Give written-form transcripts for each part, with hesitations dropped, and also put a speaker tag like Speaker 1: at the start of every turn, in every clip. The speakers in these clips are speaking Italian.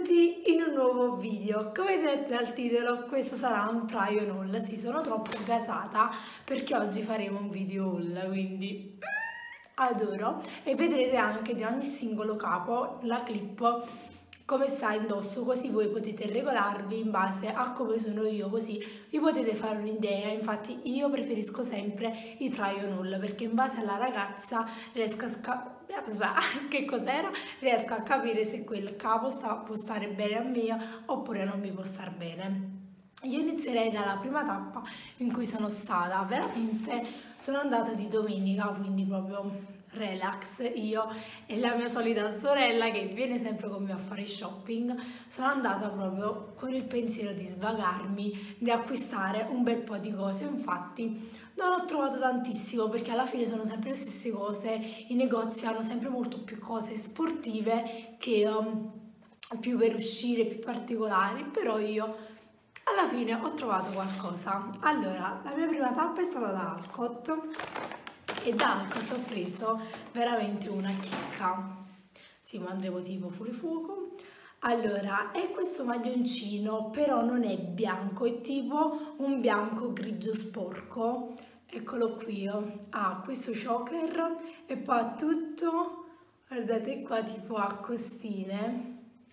Speaker 1: Benvenuti in un nuovo video. Come vedete dal titolo, questo sarà un try on haul. Sì, sono troppo gasata perché oggi faremo un video haul, quindi adoro. E vedrete anche di ogni singolo capo la clip come sta indosso, così voi potete regolarvi in base a come sono io, così vi potete fare un'idea. Infatti io preferisco sempre i try on haul perché in base alla ragazza riesco a che cos'era? Riesco a capire se quel capo può stare bene a me oppure non mi può stare bene. Io inizierei dalla prima tappa in cui sono stata, veramente sono andata di domenica, quindi proprio relax, io e la mia solita sorella che viene sempre con me a fare shopping. Sono andata proprio con il pensiero di svagarmi, di acquistare un bel po' di cose. Infatti non ho trovato tantissimo perché alla fine sono sempre le stesse cose, i negozi hanno sempre molto più cose sportive che più per uscire, più particolari, però io alla fine ho trovato qualcosa. Allora, la mia prima tappa è stata da Alcott e da Alcott ho preso veramente una chicca. Sì, ma andremo tipo fuori fuoco. Allora, è questo maglioncino, però non è bianco, è tipo un bianco grigio sporco. Eccolo qui, ha questo choker e poi ha tutto, guardate qua, tipo a costine.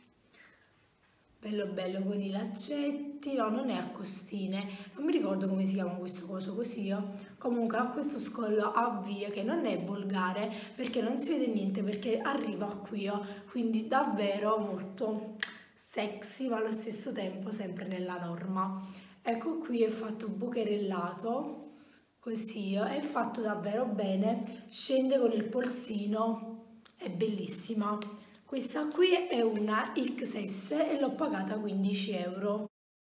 Speaker 1: Bello bello con i laccetti, no, non è a costine, non mi ricordo come si chiama questo coso così. Comunque ha questo scollo a V che non è volgare perché non si vede niente, perché arriva qui, quindi davvero molto sexy ma allo stesso tempo sempre nella norma. Ecco qui, è fatto bucherellato così, è fatto davvero bene, scende con il polsino, è bellissima. Questa qui è una XS e l'ho pagata 15 euro.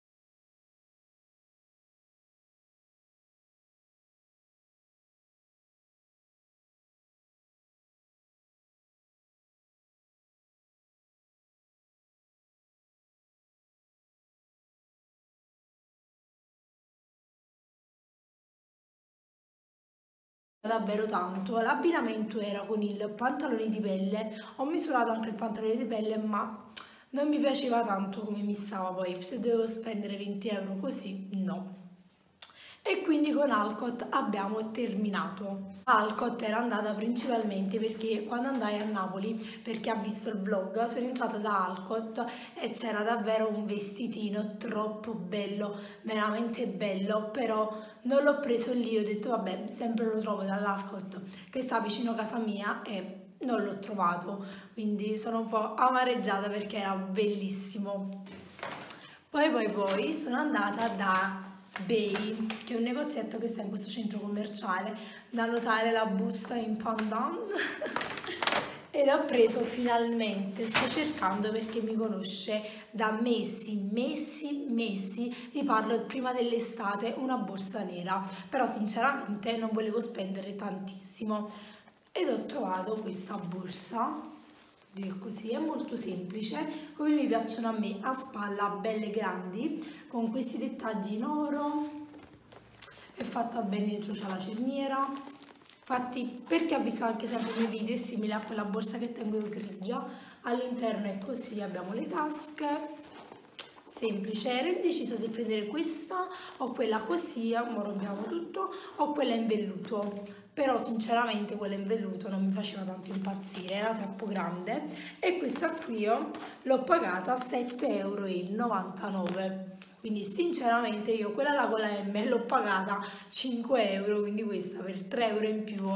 Speaker 1: Davvero tanto. L'abbinamento era con il pantalone di pelle, ho misurato anche il pantalone di pelle ma non mi piaceva tanto come mi stava, poi se dovevo spendere 20 euro così no. E quindi con Alcott abbiamo terminato. Alcott era andata principalmente perché quando andai a Napoli, perché ha visto il vlog, sono entrata da Alcott e c'era davvero un vestitino troppo bello, veramente bello, però non l'ho preso lì, ho detto vabbè, sempre lo trovo dall'Alcott che sta vicino a casa mia e non l'ho trovato, quindi sono un po' amareggiata perché era bellissimo. Poi sono andata da Bay, che è un negozietto che sta in questo centro commerciale, da notare la busta in pandan ed ho preso finalmente, sto cercando perché mi conosce da mesi, vi parlo prima dell'estate, una borsa nera, però sinceramente non volevo spendere tantissimo ed ho trovato questa borsa. Così è molto semplice, come mi piacciono a me, a spalla belle grandi con questi dettagli in oro, è fatta bene, dentro c'è la cerniera. Infatti, perché ho visto anche sempre i miei video, è simile a quella borsa che tengo io grigia, all'interno è così, abbiamo le tasche, semplice. Ero indecisa se prendere questa o quella così, ora rompiamo tutto, o quella in velluto, però sinceramente quella in velluto non mi faceva tanto impazzire, era troppo grande, e questa qui l'ho pagata 7,99 euro, quindi sinceramente io quella là con la M l'ho pagata 5 euro, quindi questa per 3 euro in più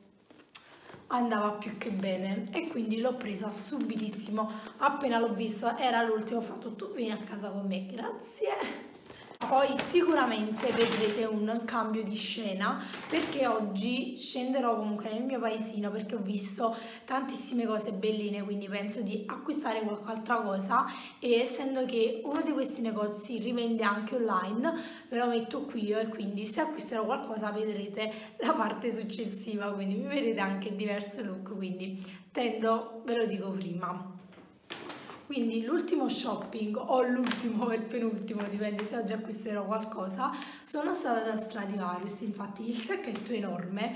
Speaker 1: andava più che bene e quindi l'ho presa subitissimo. Appena l'ho visto era l'ultimo, ho fatto tu vieni a casa con me, grazie. Poi sicuramente vedrete un cambio di scena perché oggi scenderò comunque nel mio paesino perché ho visto tantissime cose belline, quindi penso di acquistare qualche altra cosa, e essendo che uno di questi negozi rivende anche online ve lo metto qui e quindi se acquisterò qualcosa vedrete la parte successiva, quindi mi vedrete anche diverso look, quindi tendo, ve lo dico prima. Quindi l'ultimo shopping o l'ultimo o il penultimo, dipende se oggi acquisterò qualcosa, sono stata da Stradivarius. Infatti il sacchetto è enorme,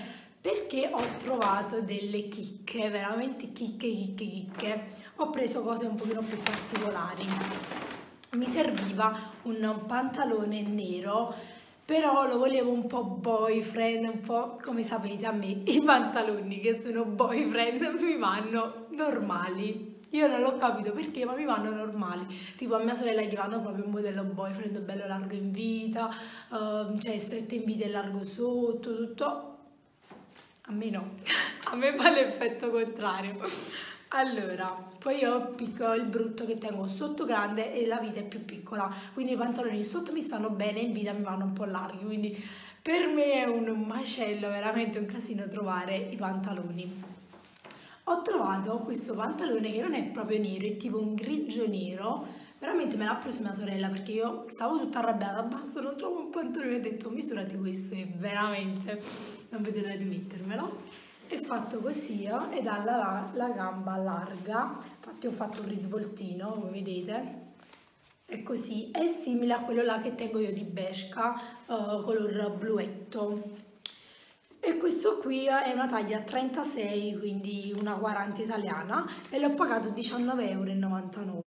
Speaker 1: perché ho trovato delle chicche, veramente chicche. Ho preso cose un pochino più particolari. Mi serviva un pantalone nero, però lo volevo un po' boyfriend, un po' come sapete a me i pantaloni che sono boyfriend mi vanno normali. Io non l'ho capito perché, ma mi vanno normali. Tipo a mia sorella gli vanno proprio un modello boyfriend bello largo in vita, cioè stretto in vita e largo sotto, tutto. A me no, a me fa l'effetto contrario. Allora, poi io ho il brutto che tengo sotto grande e la vita è più piccola, quindi i pantaloni sotto mi stanno bene, in vita mi vanno un po' larghi, quindi per me è un macello, veramente un casino trovare i pantaloni. Ho trovato questo pantalone che non è proprio nero, è tipo un grigio nero, veramente me l'ha preso mia sorella perché io stavo tutta arrabbiata, basta, non trovo un pantalone, ho detto misurati questo e veramente non vedo l'ora di mettermelo. È fatto così ed ha la gamba larga, infatti ho fatto un risvoltino, come vedete, è così, è simile a quello là che tengo io di Bershka, color bluetto. E questo qui è una taglia 36, quindi una 40 italiana, e l'ho pagato 19,99 €.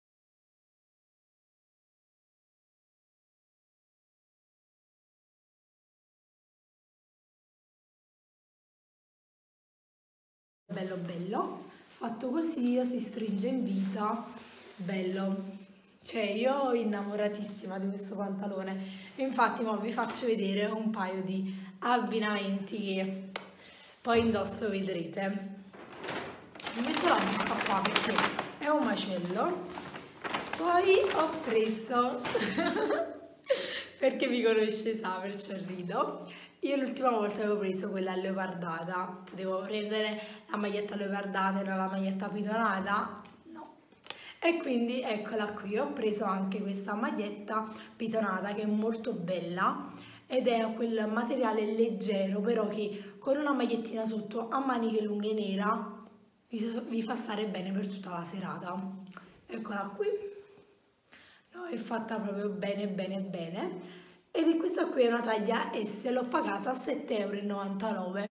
Speaker 1: Bello bello, fatto così si stringe in vita, bello. Cioè io innamoratissima di questo pantalone e infatti mo vi faccio vedere un paio di abbinamenti che poi indosso vedrete. Mi metto la busta qua perché è un macello. Poi ho preso, perché mi conosce sa, perciò rido. Io l'ultima volta avevo preso quella leopardata, potevo prendere la maglietta leopardata e non la maglietta pitonata, no. E quindi eccola qui, ho preso anche questa maglietta pitonata che è molto bella ed è quel materiale leggero però che con una magliettina sotto a maniche lunghe nera vi fa stare bene per tutta la serata. Eccola qui, no, è fatta proprio bene ed è questa qui è una taglia S, l'ho pagata a 7,99 €.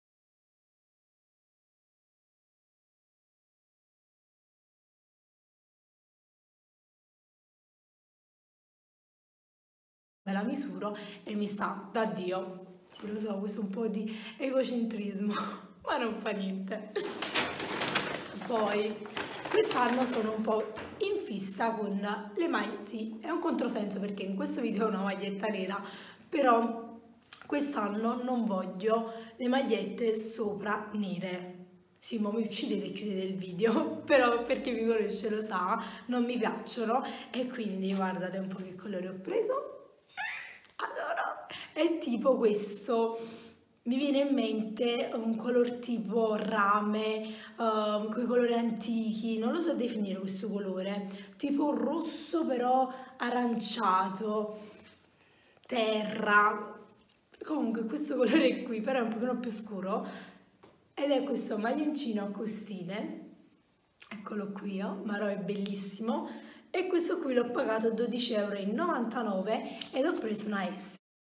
Speaker 1: Me la misuro e mi sta da Dio. Sì, lo so, questo è un po' di egocentrismo, ma non fa niente. Poi, quest'anno sono un po' in fissa con le maglie, sì, è un controsenso perché in questo video è una maglietta nera, però quest'anno non voglio le magliette sopra nere. Sì, ma mi uccidete e chiudete il video, però perché mi conosce lo sa, non mi piacciono e quindi guardate un po' che colore ho preso. Adoro! È tipo questo. Mi viene in mente un color tipo rame, quei colori antichi, non lo so definire questo colore, tipo un rosso però aranciato, terra, comunque questo colore qui però è un pochino più scuro ed è questo maglioncino a costine, eccolo qui, Marò è bellissimo e questo qui l'ho pagato 12,99 € ed ho preso una S.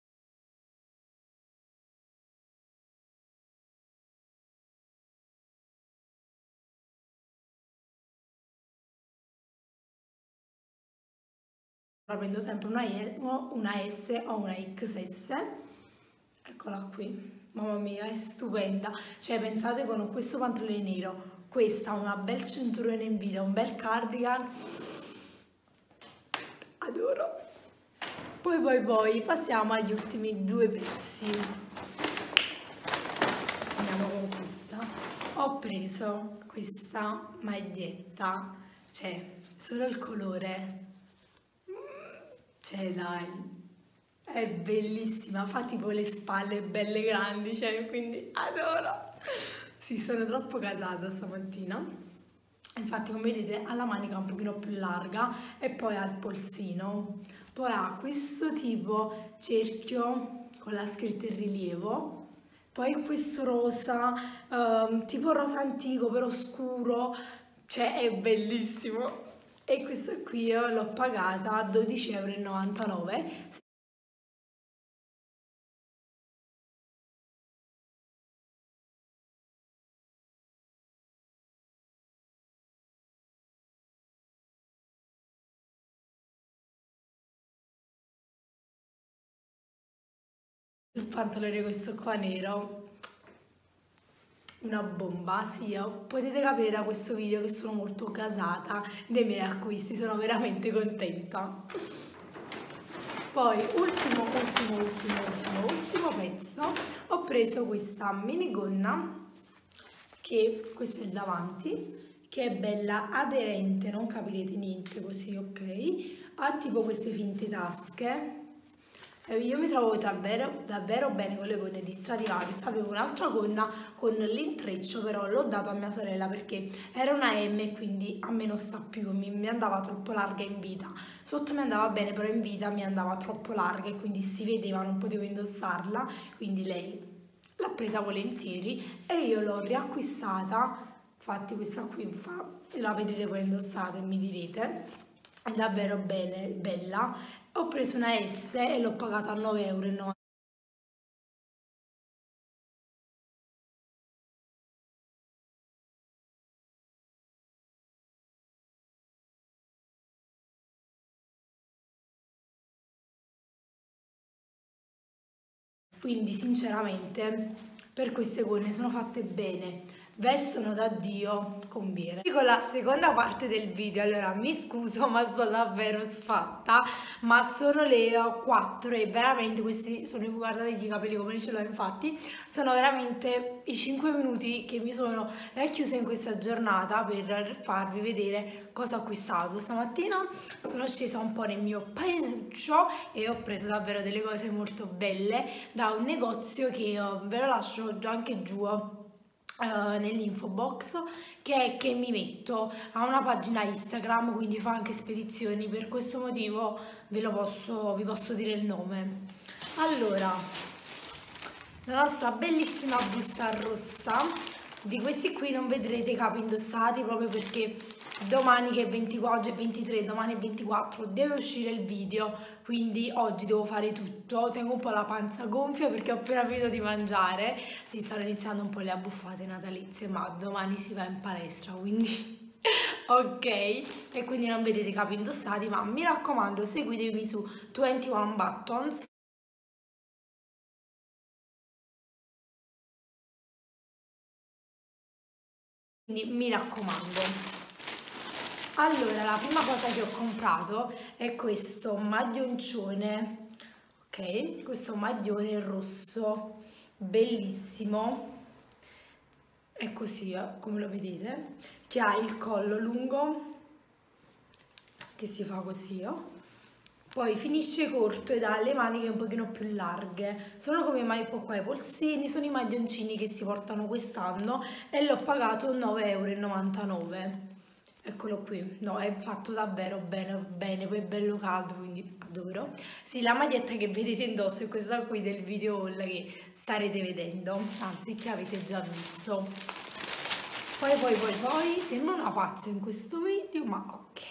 Speaker 1: Prendo sempre una S o una XS, eccola qui, mamma mia è stupenda, cioè pensate con questo pantalone nero, questa una bel cinturone in vita, un bel cardigan, adoro. Poi passiamo agli ultimi due pezzi, andiamo con questa, ho preso questa maglietta, cioè solo il colore. Cioè dai, è bellissima, fa tipo le spalle belle grandi, cioè quindi adoro. Sì, sono troppo casata stamattina. Infatti come vedete ha la manica un pochino più larga e poi ha il polsino. Poi ha questo tipo cerchio con la scritta in rilievo. Poi questo rosa, tipo rosa antico però scuro, cioè è bellissimo. E questa qui io l'ho pagata 12,99 €. il pantalone questo qua nero, una bomba, sì, potete capire da questo video che sono molto gasata dei miei acquisti, sono veramente contenta. Poi ultimo pezzo, ho preso questa minigonna, che questo è il davanti, che è bella aderente, non capirete niente così, ok? Ha tipo queste finte tasche. Io mi trovo davvero bene con le gonne di Stradivarius. Avevo un'altra gonna con l'intreccio, però l'ho dato a mia sorella perché era una M e quindi a me non sta più, mi andava troppo larga in vita. Sotto mi andava bene, però in vita mi andava troppo larga e quindi si vedeva, non potevo indossarla, quindi lei l'ha presa volentieri e io l'ho riacquistata. Infatti questa qui la vedete poi indossata e mi direte, è davvero bella. Ho preso una S e l'ho pagata a 9,90 €. Quindi sinceramente per queste gonne sono fatte bene, vestono da Dio, conviene. Con la seconda parte del video, allora mi scuso ma sto davvero sfatta, ma sono le 4 e veramente questi sono, guardate i capelli come ce l'ho, infatti sono veramente i 5 minuti che mi sono racchiusa in questa giornata per farvi vedere cosa ho acquistato. Stamattina sono scesa un po' nel mio paesuccio e ho preso davvero delle cose molto belle da un negozio che ve lo lascio già anche giù nell'info box, che mi metto, ha una pagina Instagram, quindi fa anche spedizioni, per questo motivo vi posso dire il nome. Allora, la nostra bellissima busta rossa, di questi qui non vedrete i capi indossati proprio perché domani che è 24, oggi è 23, domani è 24, deve uscire il video, quindi oggi devo fare tutto. Tengo un po' la panza gonfia perché ho appena finito di mangiare, si stanno iniziando un po' le abbuffate natalizie, ma domani si va in palestra, quindi ok, e quindi non vedete i capi indossati, ma mi raccomando seguitemi su 21 Buttons. Quindi mi raccomando. Allora, la prima cosa che ho comprato è questo maglioncone, ok? Questo maglione rosso, bellissimo, è così, come lo vedete, che ha il collo lungo, che si fa così, poi finisce corto ed ha le maniche un pochino più larghe, sono come qua i polsini, sono i maglioncini che si portano quest'anno e l'ho pagato 9,99 €. Eccolo qui, no, è fatto davvero bene, poi è bello caldo, quindi adoro. Sì, la maglietta che vedete indosso è questa qui del video haul che starete vedendo, anzi che avete già visto. Poi, sembra una pazza in questo video, ma ok.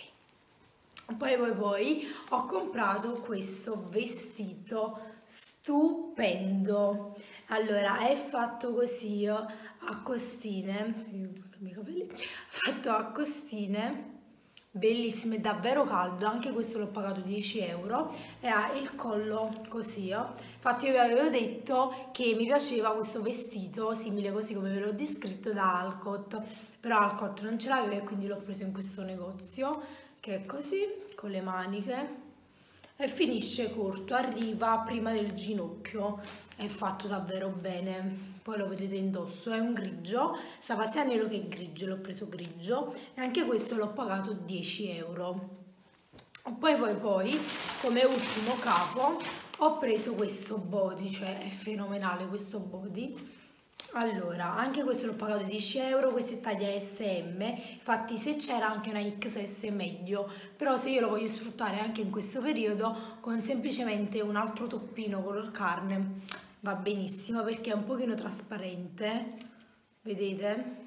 Speaker 1: Poi ho comprato questo vestito stupendo. Allora, è fatto così a costine, i capelli, fatto a costine, bellissimo, è davvero caldo, anche questo l'ho pagato 10 € e ha il collo così. Infatti io vi avevo detto che mi piaceva questo vestito simile così come ve l'ho descritto da Alcott, però Alcott non ce l'aveva e quindi l'ho preso in questo negozio, che è così, con le maniche, e finisce corto, arriva prima del ginocchio, è fatto davvero bene. Poi lo vedete indosso, è un grigio, stava sia nero che grigio, l'ho preso grigio e anche questo l'ho pagato 10 €. Poi, come ultimo capo, ho preso questo body, cioè è fenomenale questo body. Allora, anche questo l'ho pagato 10 €, questa è taglia SM, infatti se c'era anche una XS meglio, però se io lo voglio sfruttare anche in questo periodo con semplicemente un altro toppino color carne va benissimo perché è un pochino trasparente, vedete?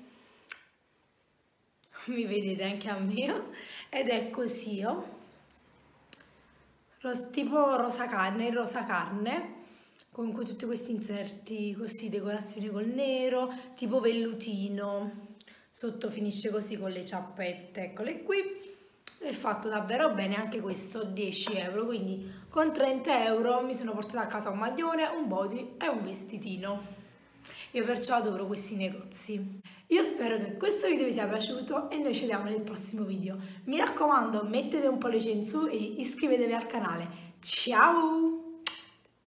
Speaker 1: Mi vedete anche a me? Ed è così, tipo rosa carne, con tutti questi inserti così, decorazioni col nero, tipo vellutino, sotto finisce così con le ciappette, eccole qui, è fatto davvero bene anche questo, 10 euro, quindi con 30 euro mi sono portata a casa un maglione, un body e un vestitino. Io perciò adoro questi negozi. Io spero che questo video vi sia piaciuto e noi ci vediamo nel prossimo video. Mi raccomando, mettete un pollice in su e iscrivetevi al canale. Ciao!